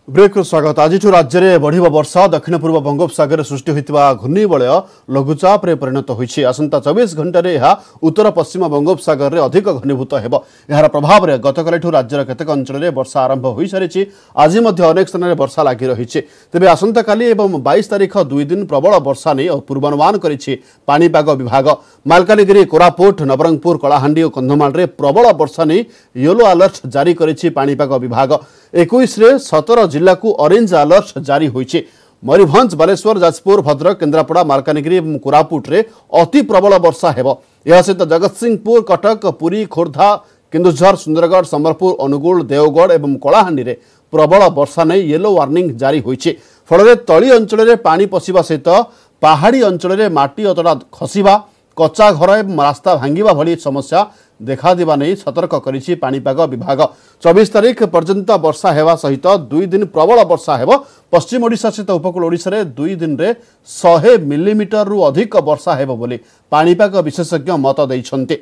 Break स्वागत। आज राज्य में बढ़ वर्षा दक्षिण पूर्व बंगोपसागर सृष्टि होता घूर्णिबलय लघुचाप परिणत होती। आसंता 24 घंटे यह उत्तर पश्चिम बंगोपसागर में अधिक घनीभूत हो। यार प्रभाव में गतकाली राज्यर केतेक अंचल में वर्षा आरंभ हो सारी। आज अनेक स्थान में वर्षा लगी रही। तेज आसंता काली एवं 22 तारीख 2 दिन प्रबल वर्षा नहीं पूर्वानुमान करिछि पाणीपाग विभाग। मालकानगिरी, कोरापुट, नवरंगपुर, कलाहांडी और कंधमाल में प्रबल वर्षा नहीं येलो अलर्ट जारी करिछि पाणीपाग विभाग। 21 रे 17 जिला को ऑरेंज अलर्ट जारी होइछि। मयूरभंज, बालेश्वर, जाजपुर, भद्रक, केन्द्रापड़ा, मालकानगिरी और कोरापुट रे अति प्रबल वर्षा हेबो। यह सहित जगतसिंहपुर, कटक, पुरी, खोर्धा, केन्दुझर, सुंदरगढ़, संबलपुर, अनुगुल, देवगढ़ और कलाहांडी रे प्रबल वर्षा नहीं येलो वार्निंग जारी होइछि। फल तली अंचल में पानी पशिबा सहित पहाड़ी अंचल में माटी अतड़ा खसिबा, कच्चा घर और रास्ता भांगिबा भली समस्या देखा देवा नहीं सतर्क करिछि पाणीपाग विभाग। 24 तारीख पर्यंत वर्षा हेवा सहित 2 दिन प्रबल वर्षा हेबो। पश्चिम ओडिशा सहित उपकूल ओडिशा रे 2 दिन रे 100 मिलीमीटर रु अधिक वर्षा हेबो बोली पाणीपाग विशेषज्ञ मत दैछन्ते।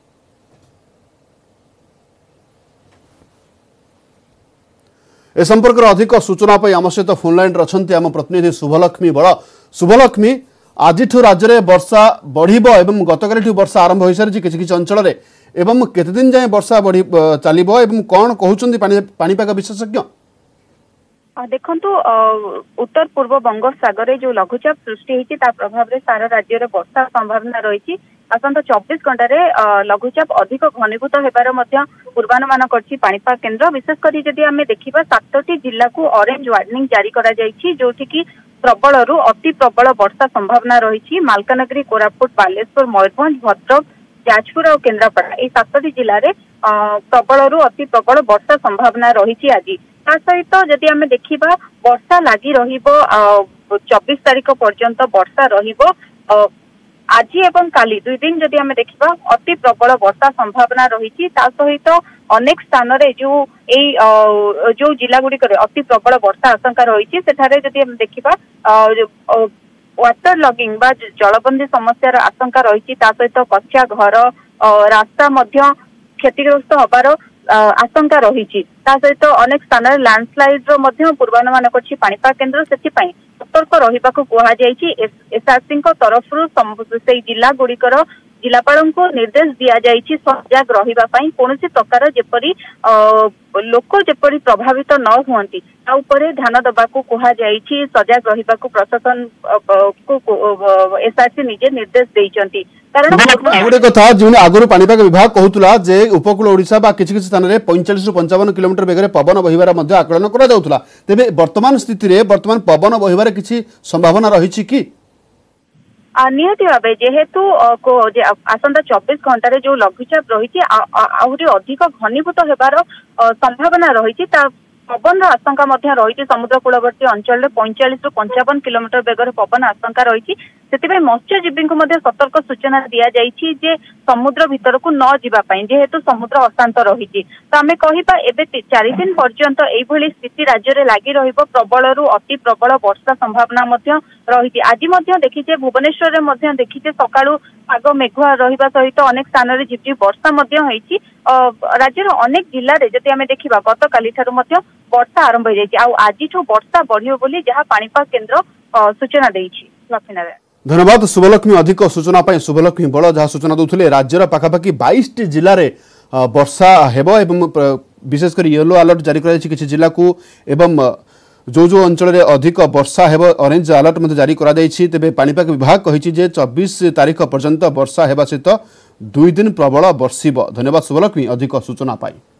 ए संपर्क में अधिक सूचना पाई आम सहित फोन लाइन रछन्ते आम प्रतिनिधि शुभलक्ष्मी बड़। शुभलक्ष्मी, आज राज्य में वर्षा बढ़िबो एवं गतकाली वर्षा आरंभ हो सारी किछि अंचल में एवं केते दिन जाए वर्षा बढ़ी चलिबो एवं कौन कहउछन्ती पाणीपाग विशेषज्ञ? देखंतु उत्तर पूर्व बंगोपसागर जो लघुचाप सृष्टि होती प्रभाव में सारा राज्य में वर्षा संभावना रही। आसंता 24 घंटे लघुचाप अधिक घनीभूत होबार पूर्वानुमान करछि पाणीपाग केन्द्र। विशेषकर जदि आमे देखिबा 7टी जिला को ऑरेंज वार्निंग जारी करा जायछि, जोठी की प्रबल रु अति प्रबल वर्षा संभावना रही। मालकानगिरी, कोरापुट, बालेश्वर, मयूरभंज, भद्रक, जाजपुर और केन्द्रापड़ा ये 7टी जिले में प्रबल रु अति प्रबल वर्षा संभावना रही। आज ता सहित जदि आमे देखिबा वर्षा लगी रहिबो 24 तारीख पर्यंत वर्षा रहिबो। आज एवं काली 2 दिन जदि आमे देखिबा अति प्रबल वर्षा संभावना रही। ता सहित अनेक स्थान रे जो जिला गुड़िक अति प्रबल वर्षा आशंका रही सेठारे जदि आमे देखिबा वाटर लगिंग बा जलबंदी समस्यार आशंका रही। ता सहित कच्चा घर रास्ता मध्य क्षतिग्रस्त होबार आशंका रही। ता सहित अनेक स्थान लैंडस्लाइड पूर्वानुमान करछि पाणीपाग केन्द्र। सेथिपई सतर्क रहिबाकू कुहा जायछि। एसआरसी तरफ से जिला गुड़िकर जिलापाल को निर्देश दिया जायछि सजग रहिबा पई कोनोसी प्रकार जेपरी लोक जेपरी प्रभावित न हुअंती ता उपरे ध्यान दबाकू कुहा जायछि। सजग रहिबाकू प्रशासन को एसआरसी निजे निर्देश दैछंती। कारण गोटे कथा जो आगुरी पाणीपाग विभाग कहूला जे उपकूल ओडिशा बा किछि स्थान रे 45 रु 55 किलोमीटर बेगरे पवन बहिबार मध्य आकलन करा जाउतला। तेबे वर्तमान स्थिति रे वर्तमान पवन बहिबार किछि संभावना रहिछि कि? निहती भाव जेहेतु आसंता 24 घंटे जो लघुचाप रही आहरी अधिक घनीभूत होबार संभावना रही। पवन आशंका रही। समुद्रकूलवर्ती अंचल 45 रु 55 किलोमीटर बेगर पवन आशंका रही। से मत्स्यजीवी को सतर्क सूचना दि जाइए जे समुद्र भीतर को न जावाई जेहेतु समुद्र अशांत रही। तो आम कहिबा एबे 4 दिन पर्यंत एभली स्थिति राज्य में लगी रहिबो। प्रबल रु अति प्रबल वर्षा संभावना रही। आज देखीचे भुवनेश्वर में देखीचे सकाळु पाग मेघुआ रहिबा सहित अनेक स्थान में झिपझिप वर्षा होईछि। राज्यर अनेक जिले में जदि आमे देखिबा गतकाली ठारू वर्षा आरंभ हो जाइछि। आज वर्षा बढ़ियो बोली जहाँ पाणीपाग केन्द्र सूचना देइछि। लक्ष्मीनारायण, धन्यवाद शुभलक्ष्मी। अधिक सूचना पाई शुभलक्ष्मी बड़ जहाँ सूचना दूसरे राज्यर पाखापाखि 22 जिले में वर्षा हेबो एवं विशेषकर येलो अलर्ट जारी कर जिला को एवं जो अंचल में अधिक वर्षा हेबो ऑरेंज अलर्ट जारी करा जायछि। तेबे पाणीपाग विभाग कहिछि जे 24 तारीख पर्यंत वर्षा हेबा सहित 2 दिन प्रबल वर्षिब। धन्यवाद शुभलक्ष्मी अधिक सूचना पाई।